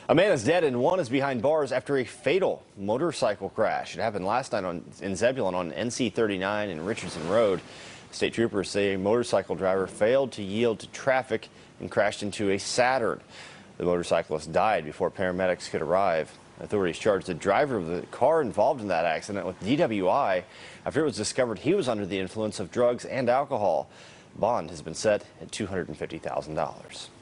A man is dead and one is behind bars after a fatal motorcycle crash. It happened last night in Zebulon on NC 39 and Richardson Road. State troopers say a motorcycle driver failed to yield to traffic and crashed into a Saturn. The motorcyclist died before paramedics could arrive. Authorities charged the driver of the car involved in that accident with DWI after it was discovered he was under the influence of drugs and alcohol. Bond has been set at $250,000.